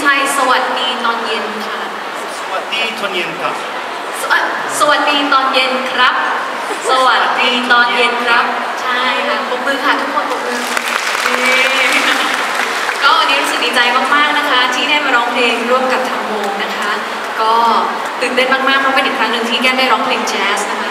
ชัยสวัสดีตอนเย็นค่ะสวัสดีตอนเย็นครับสวัสดีตอนเย็นครับสวัสดีตอนเย็นครับใช่ค่ะปรบมือค่ะทุกคนปรบมือก็วันนี้รู้สึกดีใจมากๆนะคะที่ได้มาร้องเพลงร่วมกับทางวงนะคะก็ตื่นเต้นมากๆเพราะเป็นอีกครั้งหนึ่งที่แก้มได้ร้องเพลงแจ๊สนะคะ